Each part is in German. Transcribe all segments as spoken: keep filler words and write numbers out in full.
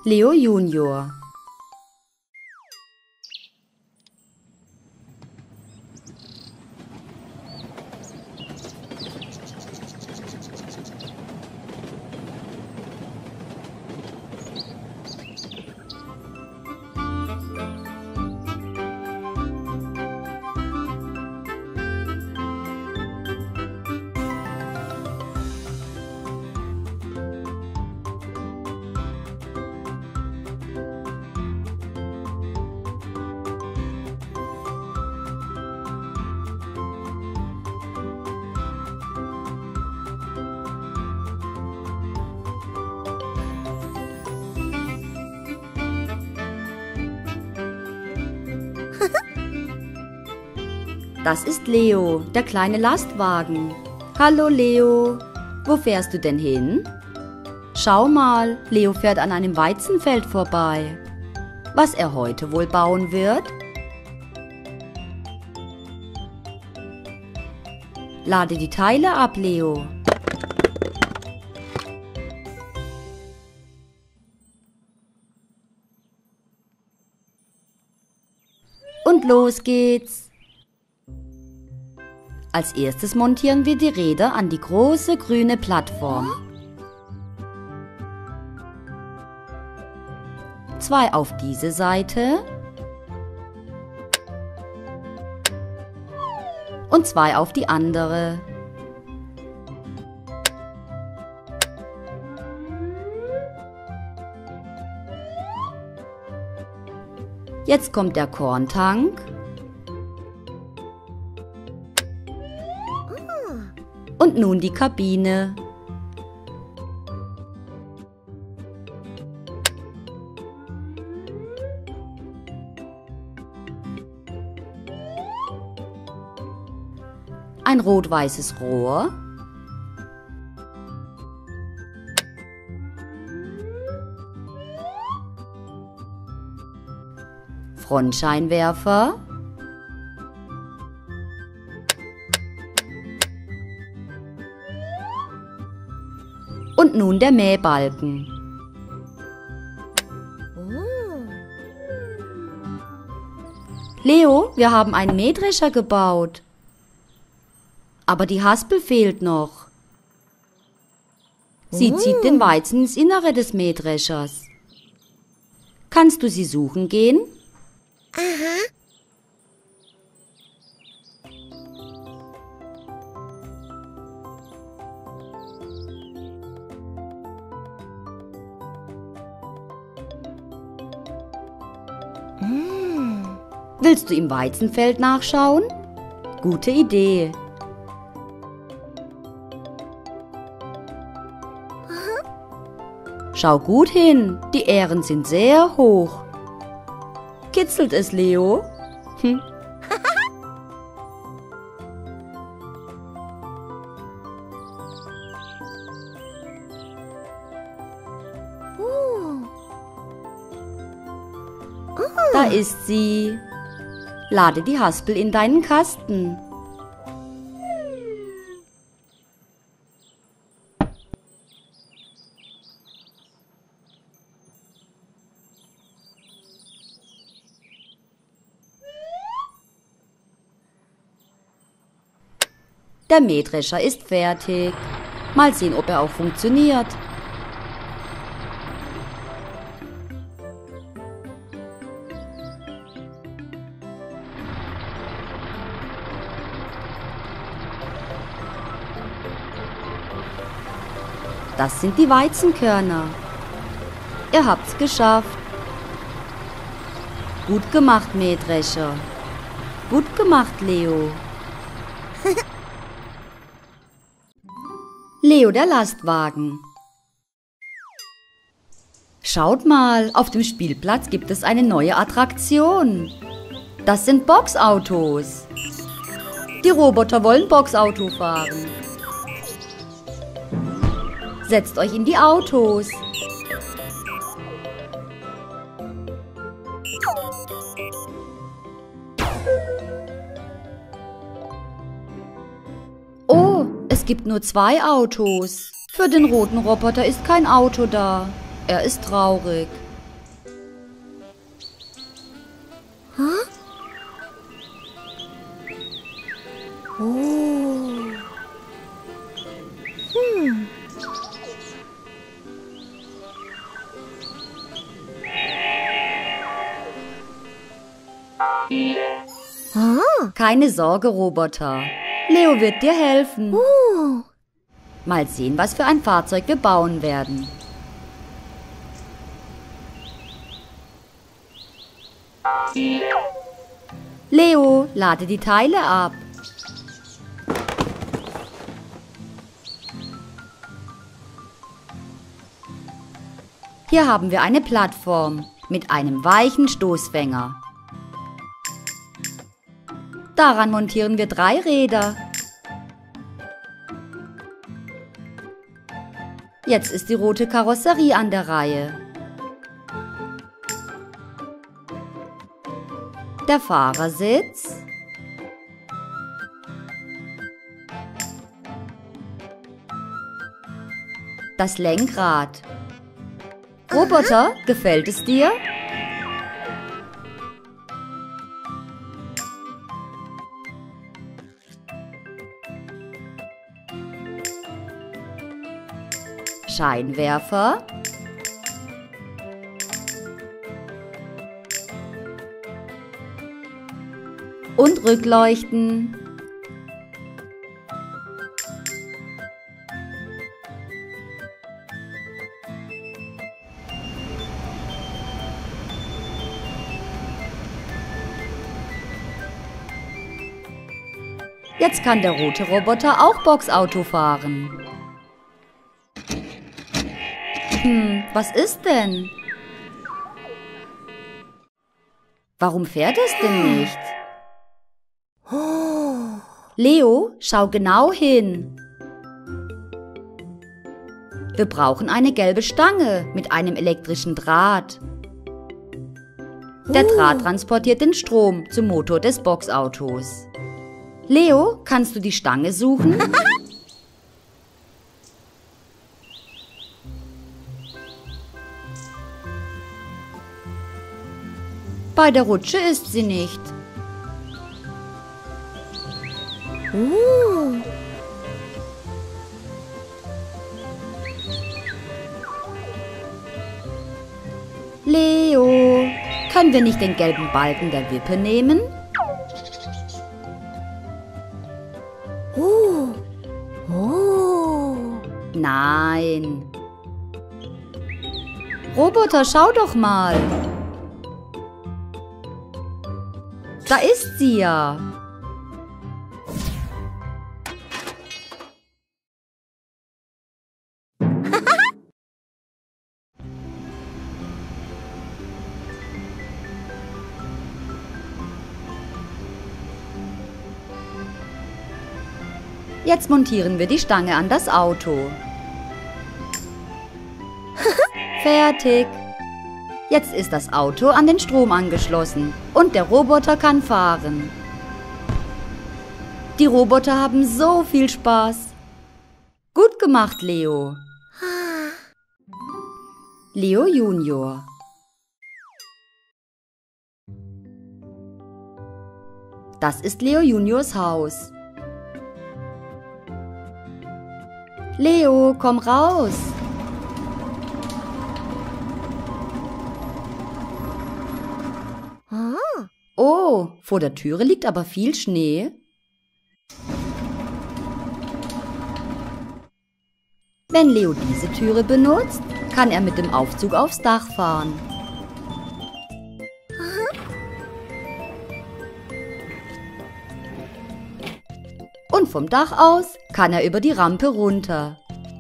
Leo Junior. Das ist Leo, der kleine Lastwagen. Hallo Leo, wo fährst du denn hin? Schau mal, Leo fährt an einem Weizenfeld vorbei. Was er heute wohl bauen wird? Lade die Teile ab, Leo. Und los geht's. Als erstes montieren wir die Räder an die große grüne Plattform. Zwei auf diese Seite und zwei auf die andere. Jetzt kommt der Korntank. Und nun die Kabine. Ein rot-weißes Rohr. Frontscheinwerfer. Und nun der Mähbalken. Leo, wir haben einen Mähdrescher gebaut. Aber die Haspel fehlt noch. Sie zieht den Weizen ins Innere des Mähdreschers. Kannst du sie suchen gehen? Aha. Willst du im Weizenfeld nachschauen? Gute Idee. Schau gut hin, die Ähren sind sehr hoch. Kitzelt es, Leo? Hm. Da ist sie. Lade die Haspel in deinen Kasten. Der Mähdrescher ist fertig. Mal sehen, ob er auch funktioniert. Das sind die Weizenkörner. Ihr habt's geschafft. Gut gemacht, Mähdrescher. Gut gemacht, Leo. Leo, der Lastwagen. Schaut mal, auf dem Spielplatz gibt es eine neue Attraktion. Das sind Boxautos. Die Roboter wollen Boxauto fahren. Setzt euch in die Autos. Oh, es gibt nur zwei Autos. Für den roten Roboter ist kein Auto da. Er ist traurig. Hä? Oh. Hm. Ah. Keine Sorge, Roboter. Leo wird dir helfen. Oh. Mal sehen, was für ein Fahrzeug wir bauen werden. Leo, lade die Teile ab. Hier haben wir eine Plattform mit einem weichen Stoßfänger. Daran montieren wir drei Räder. Jetzt ist die rote Karosserie an der Reihe. Der Fahrersitz. Das Lenkrad. Roboter, gefällt es dir? Scheinwerfer. Und Rückleuchten. Jetzt kann der rote Roboter auch Boxauto fahren. Hm, was ist denn? Warum fährt es denn nicht? Leo, schau genau hin. Wir brauchen eine gelbe Stange mit einem elektrischen Draht. Der Draht transportiert den Strom zum Motor des Boxautos. Leo, kannst du die Stange suchen? Bei der Rutsche ist sie nicht. Oh. Leo, können wir nicht den gelben Balken der Wippe nehmen? Oh. Oh. Nein. Roboter, schau doch mal. Da ist sie ja. Jetzt montieren wir die Stange an das Auto. Fertig. Jetzt ist das Auto an den Strom angeschlossen und der Roboter kann fahren. Die Roboter haben so viel Spaß. Gut gemacht, Leo. Leo Junior. Das ist Leo Juniors Haus. Leo, komm raus. Ah. Oh, vor der Türe liegt aber viel Schnee. Wenn Leo diese Türe benutzt, kann er mit dem Aufzug aufs Dach fahren. Und vom Dach aus kann er über die Rampe runter.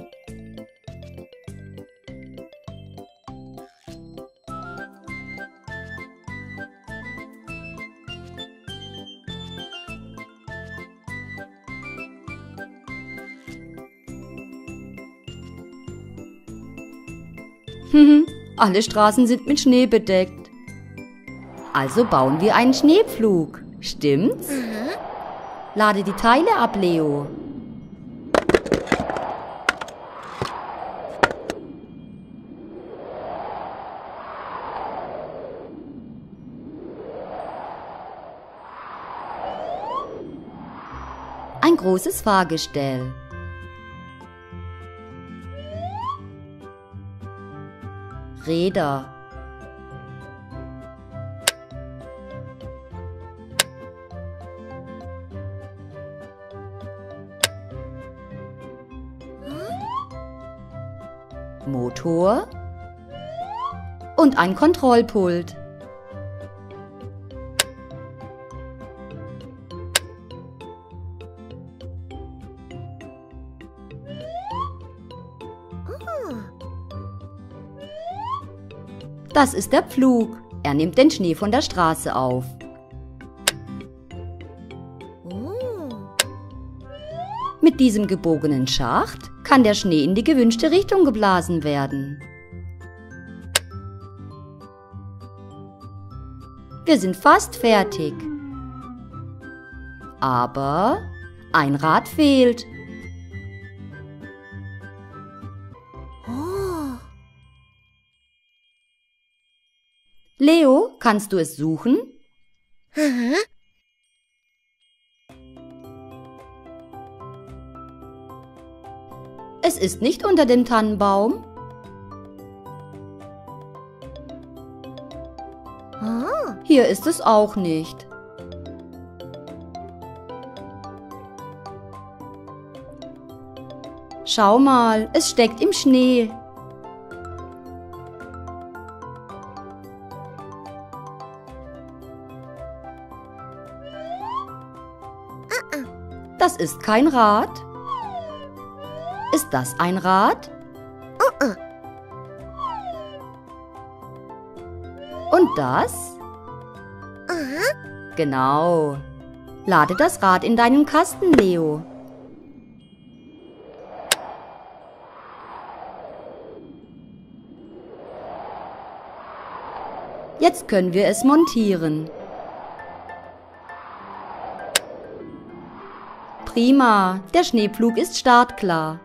Alle Straßen sind mit Schnee bedeckt. Also bauen wir einen Schneepflug. Stimmt's? Mhm. Lade die Teile ab, Leo. ein großes Fahrgestell. Räder. Motor und ein Kontrollpult. Das ist der Pflug. Er nimmt den Schnee von der Straße auf. Mit diesem gebogenen Schacht kann der Schnee in die gewünschte Richtung geblasen werden. Wir sind fast fertig. Aber ein Rad fehlt. Leo, kannst du es suchen? Aha. Es ist nicht unter dem Tannenbaum. Ah. Hier ist es auch nicht. Schau mal, es steckt im Schnee. Das ist kein Rad. Ist das ein Rad? Uh-uh. Und das? Aha. Genau. Lade das Rad in deinen Kasten, Leo. Jetzt können wir es montieren. Prima, der Schneepflug ist startklar.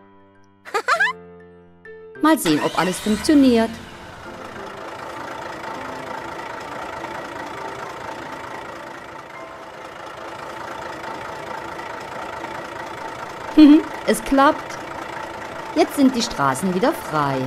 Mal sehen, ob alles funktioniert. Es klappt. Jetzt sind die Straßen wieder frei.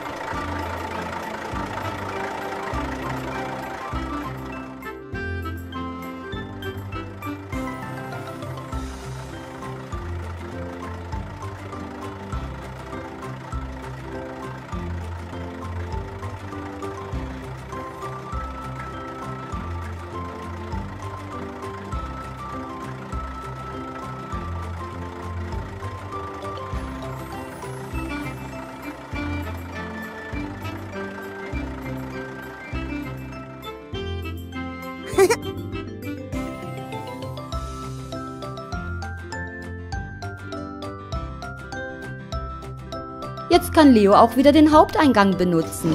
Jetzt kann Leo auch wieder den Haupteingang benutzen.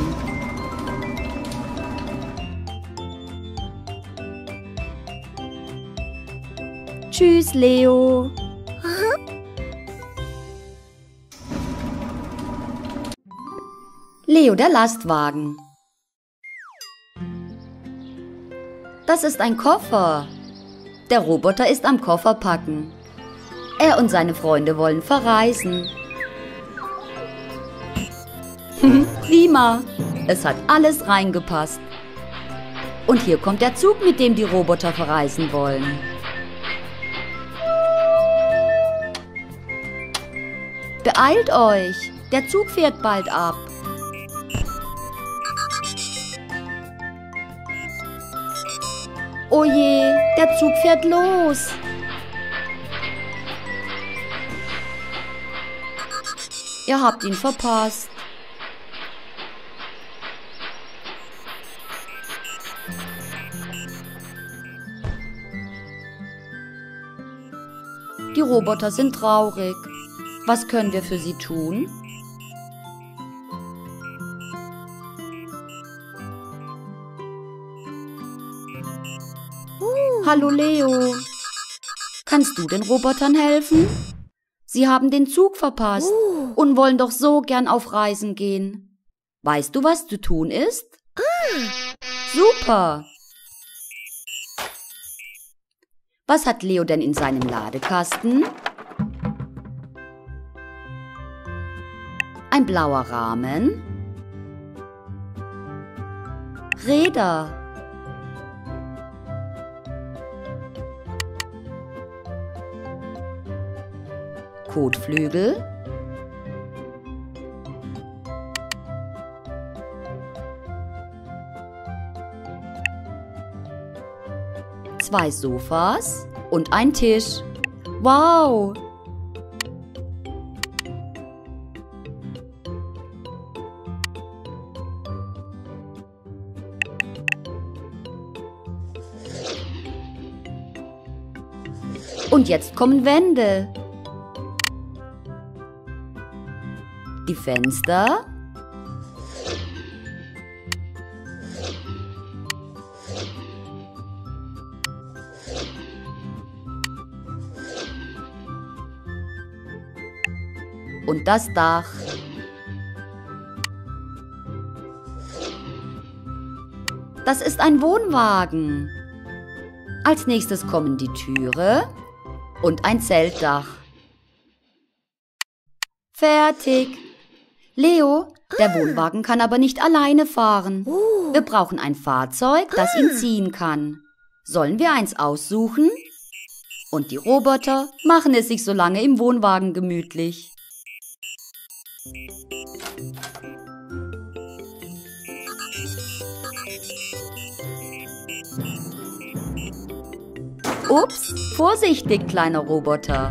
Tschüss, Leo. Leo, der Lastwagen. Das ist ein Koffer. Der Roboter ist am Koffer packen. Er und seine Freunde wollen verreisen. Prima, es hat alles reingepasst. Und hier kommt der Zug, mit dem die Roboter verreisen wollen. Beeilt euch, der Zug fährt bald ab. Oh je, der Zug fährt los. Ihr habt ihn verpasst. Die Roboter sind traurig. Was können wir für sie tun? Uh. Hallo Leo. Kannst du den Robotern helfen? Sie haben den Zug verpasst Uh. und wollen doch so gern auf Reisen gehen. Weißt du, was zu tun ist? Ah. Super. Was hat Leo denn in seinem Ladekasten? Ein blauer Rahmen. Räder. Kotflügel. Zwei Sofas und ein Tisch. Wow! Und jetzt kommen Wände. Die Fenster. Und das Dach. Das ist ein Wohnwagen. Als nächstes kommen die Türe und ein Zeltdach. Fertig. Leo, der Wohnwagen kann aber nicht alleine fahren. Wir brauchen ein Fahrzeug, das ihn ziehen kann. Sollen wir eins aussuchen? Und die Roboter machen es sich so lange im Wohnwagen gemütlich. Ups, vorsichtig, kleiner Roboter.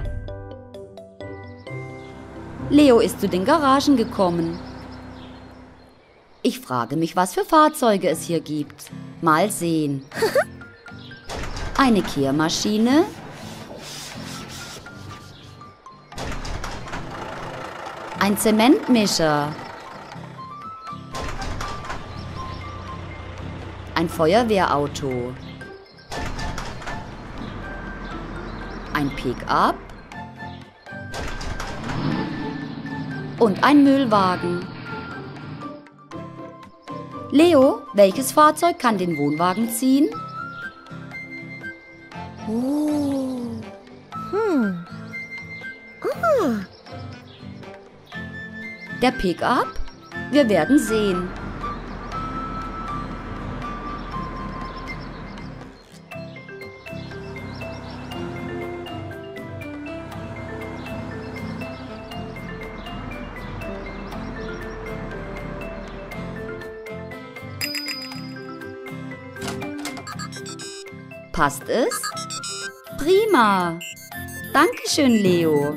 Leo ist zu den Garagen gekommen. Ich frage mich, was für Fahrzeuge es hier gibt. Mal sehen. Eine Kehrmaschine. Ein Zementmischer. Ein Feuerwehrauto. Ein Pick-up. Und ein Müllwagen. Leo, welches Fahrzeug kann den Wohnwagen ziehen? Oh. Hm. Oh. Der Pick-up? Wir werden sehen. Passt es? Prima. Dankeschön, Leo.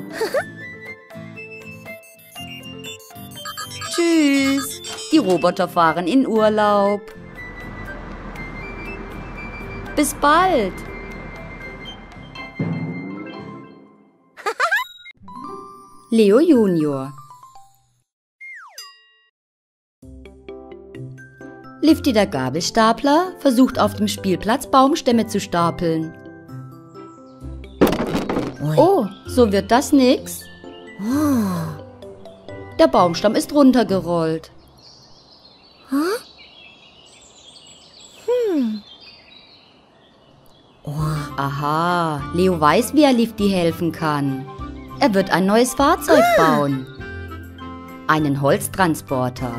Tschüss. Die Roboter fahren in Urlaub. Bis bald. Leo Junior. Lifty der Gabelstapler versucht auf dem Spielplatz Baumstämme zu stapeln. Oh, so wird das nix. Oh. Der Baumstamm ist runtergerollt. Huh? Hm. Oh. Aha, Leo weiß, wie er Lifty helfen kann. Er wird ein neues Fahrzeug bauen. Einen Holztransporter.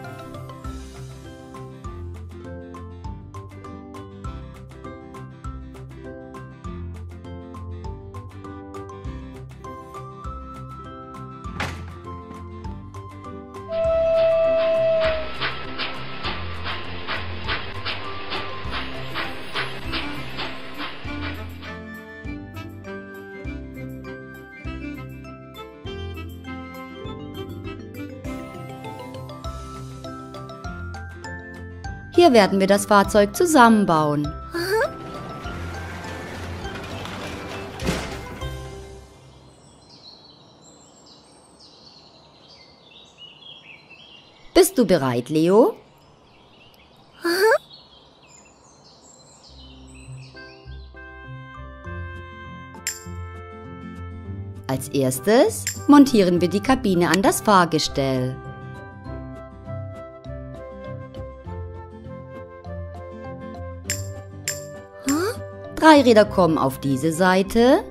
Hier werden wir das Fahrzeug zusammenbauen. Bist du bereit, Leo? Als erstes montieren wir die Kabine an das Fahrgestell. Drei Räder kommen auf diese Seite.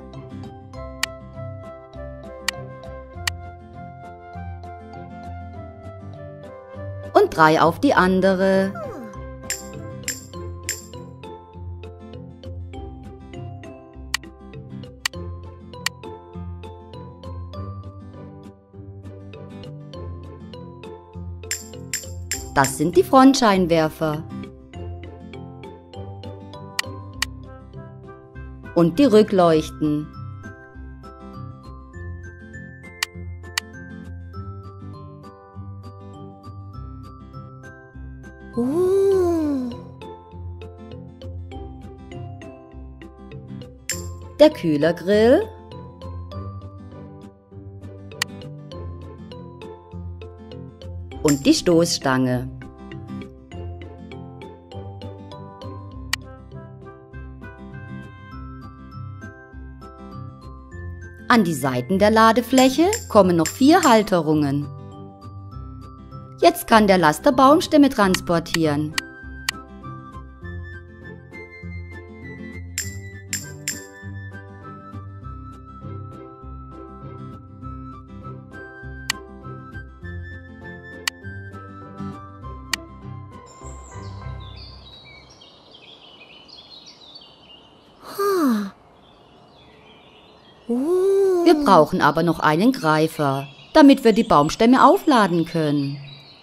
drei auf die andere. Das sind die Frontscheinwerfer. Und die Rückleuchten. Oh. Der Kühlergrill. Und die Stoßstange. An die Seiten der Ladefläche kommen noch vier Halterungen. Jetzt kann der Laster Baumstämme transportieren. Oh. Wir brauchen aber noch einen Greifer, damit wir die Baumstämme aufladen können.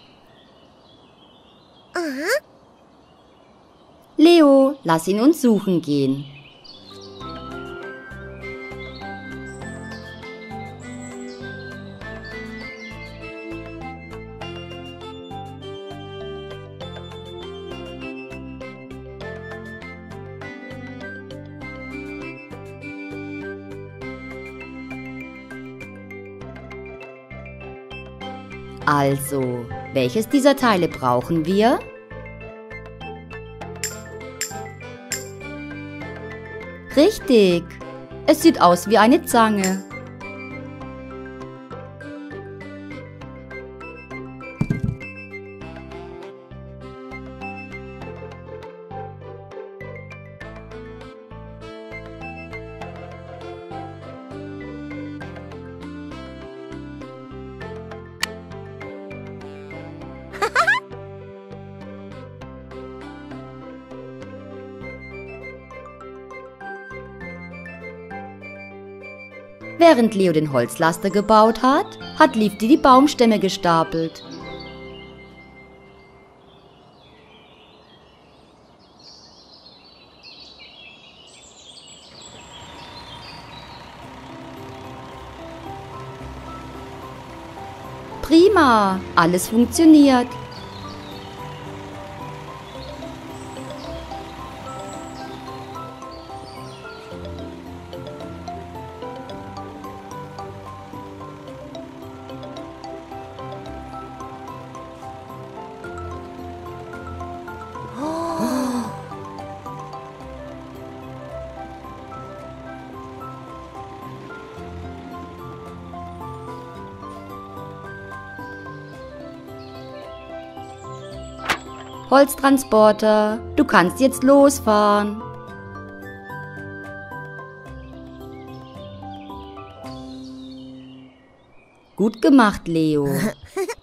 Aha. Leo, lass ihn uns suchen gehen. Also, welches dieser Teile brauchen wir? Richtig, es sieht aus wie eine Zange. Während Leo den Holzlaster gebaut hat, hat Liefdi die Baumstämme gestapelt. Prima, alles funktioniert. Holztransporter, du kannst jetzt losfahren. Gut gemacht, Leo.